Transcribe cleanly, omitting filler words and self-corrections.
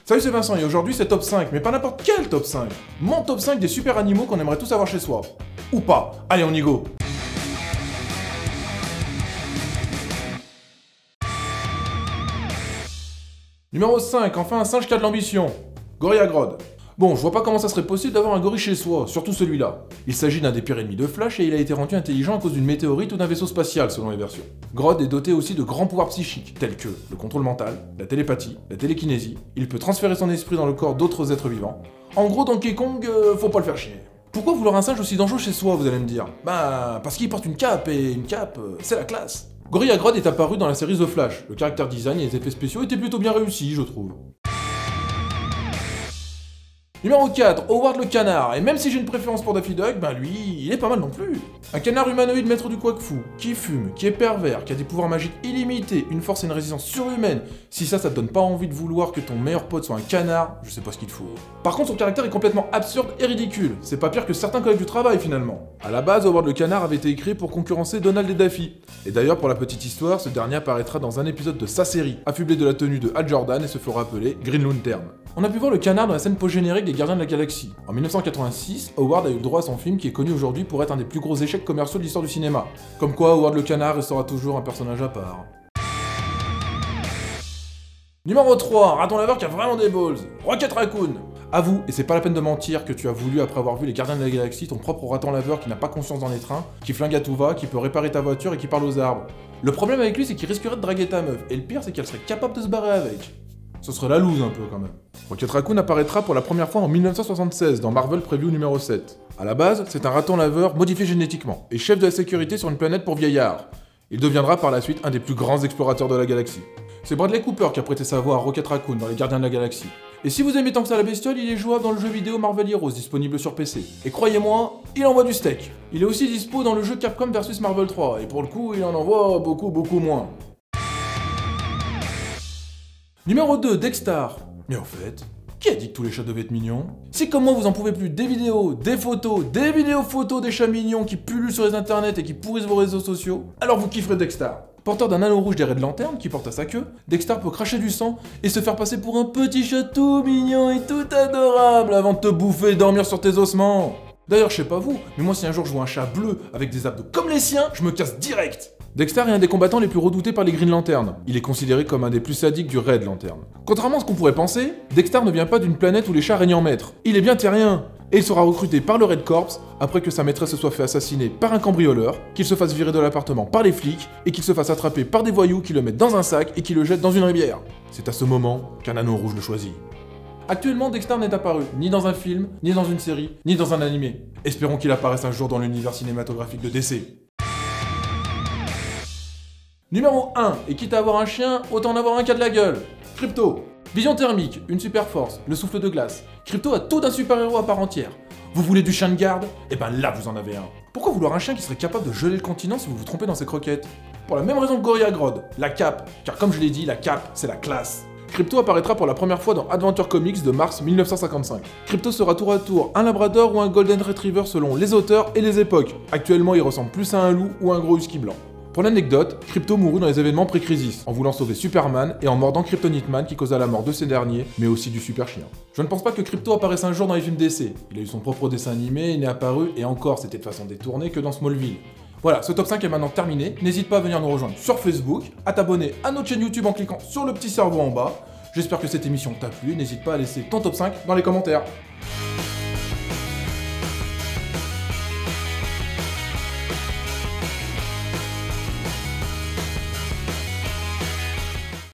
Salut, c'est Vincent et aujourd'hui c'est top 5, mais pas n'importe quel top 5. Mon top 5 des super animaux qu'on aimerait tous avoir chez soi. Ou pas. Allez, on y go. Numéro 5, enfin un singe qui a de l'ambition. Goriagrod. Bon, je vois pas comment ça serait possible d'avoir un gorille chez soi, surtout celui-là. Il s'agit d'un des pires ennemis de Flash et il a été rendu intelligent à cause d'une météorite ou d'un vaisseau spatial selon les versions. Grodd est doté aussi de grands pouvoirs psychiques, tels que le contrôle mental, la télépathie, la télékinésie, il peut transférer son esprit dans le corps d'autres êtres vivants. En gros, Donkey Kong, faut pas le faire chier. Pourquoi vouloir un singe aussi dangereux chez soi, vous allez me dire? Bah, parce qu'il porte une cape, et une cape, c'est la classe. Goriagrod est apparu dans la série The Flash, le caractère design et les effets spéciaux étaient plutôt bien réussis, je trouve. Numéro 4, Howard le canard, et même si j'ai une préférence pour Daffy Duck, ben lui, il est pas mal non plus. Un canard humanoïde maître du Quack-Fu, qui fume, qui est pervers, qui a des pouvoirs magiques illimités, une force et une résistance surhumaine. Si ça te donne pas envie de vouloir que ton meilleur pote soit un canard, je sais pas ce qu'il te faut. Par contre, son caractère est complètement absurde et ridicule, c'est pas pire que certains collègues du travail finalement. À la base, Howard le canard avait été créé pour concurrencer Donald et Daffy. Et d'ailleurs, pour la petite histoire, ce dernier apparaîtra dans un épisode de sa série, affublé de la tenue de Hal Jordan et se fera appeler Green Lantern. On a pu voir le canard dans la scène post-générique des Gardiens de la Galaxie. En 1986, Howard a eu le droit à son film qui est connu aujourd'hui pour être un des plus gros échecs commerciaux de l'histoire du cinéma. Comme quoi, Howard le canard restera toujours un personnage à part. Numéro 3, raton laveur qui a vraiment des balls. Rocket Raccoon. Avoue, et c'est pas la peine de mentir, que tu as voulu, après avoir vu les Gardiens de la Galaxie, ton propre raton laveur qui n'a pas conscience dans les trains, qui flingue à tout va, qui peut réparer ta voiture et qui parle aux arbres. Le problème avec lui, c'est qu'il risquerait de draguer ta meuf, et le pire, c'est qu'elle serait capable de se barrer avec. Ce serait la loose un peu quand même. Rocket Raccoon apparaîtra pour la première fois en 1976 dans Marvel Preview numéro 7. A la base, c'est un raton laveur modifié génétiquement, et chef de la sécurité sur une planète pour vieillards. Il deviendra par la suite un des plus grands explorateurs de la galaxie. C'est Bradley Cooper qui a prêté sa voix à Rocket Raccoon dans Les Gardiens de la Galaxie. Et si vous aimez tant que ça la bestiole, il est jouable dans le jeu vidéo Marvel Heroes, disponible sur PC. Et croyez-moi, il envoie du steak. Il est aussi dispo dans le jeu Capcom vs Marvel 3, et pour le coup, il en envoie beaucoup moins. Numéro 2, Dextar. Mais en fait, qui a dit que tous les chats devaient être mignons? Si comme moi vous en pouvez plus des vidéos, des vidéos photos des chats mignons qui pullulent sur les internets et qui pourrissent vos réseaux sociaux, alors vous kifferez Dextar. Porteur d'un anneau rouge des Red Lantern qui porte à sa queue, Dextar peut cracher du sang et se faire passer pour un petit chat tout mignon et tout adorable avant de te bouffer et dormir sur tes ossements. D'ailleurs, je sais pas vous, mais moi si un jour je vois un chat bleu avec des abdos comme les siens, je me casse direct. Dextar est un des combattants les plus redoutés par les Green Lantern. Il est considéré comme un des plus sadiques du Red Lantern. Contrairement à ce qu'on pourrait penser, Dextar ne vient pas d'une planète où les chats règnent en maître. Il est bien terrien. Et il sera recruté par le Red Corps après que sa maîtresse se soit fait assassiner par un cambrioleur, qu'il se fasse virer de l'appartement par les flics et qu'il se fasse attraper par des voyous qui le mettent dans un sac et qui le jettent dans une rivière. C'est à ce moment qu'un anneau rouge le choisit. Actuellement, Dextar n'est apparu ni dans un film, ni dans une série, ni dans un animé. Espérons qu'il apparaisse un jour dans l'univers cinématographique de DC. Numéro 1, et quitte à avoir un chien, autant en avoir un qui a de la gueule. Crypto. Vision thermique, une super force, le souffle de glace. Crypto a tout d'un super-héros à part entière. Vous voulez du chien de garde? Eh ben là vous en avez un. Pourquoi vouloir un chien qui serait capable de geler le continent si vous vous trompez dans ses croquettes? Pour la même raison que Goriagrod, la cape. Car comme je l'ai dit, la cape, c'est la classe. Crypto apparaîtra pour la première fois dans Adventure Comics de mars 1955. Crypto sera tour à tour un labrador ou un golden retriever selon les auteurs et les époques. Actuellement, il ressemble plus à un loup ou un gros husky blanc. Pour l'anecdote, Crypto mourut dans les événements pré-crisis, en voulant sauver Superman et en mordant Kryptonite Man qui causa la mort de ces derniers, mais aussi du super chien. Je ne pense pas que Crypto apparaisse un jour dans les films DC. Il a eu son propre dessin animé, il n'est apparu, et encore c'était de façon détournée que dans Smallville. Voilà, ce top 5 est maintenant terminé, n'hésite pas à venir nous rejoindre sur Facebook, à t'abonner à notre chaîne YouTube en cliquant sur le petit cerveau en bas. J'espère que cette émission t'a plu, n'hésite pas à laisser ton top 5 dans les commentaires.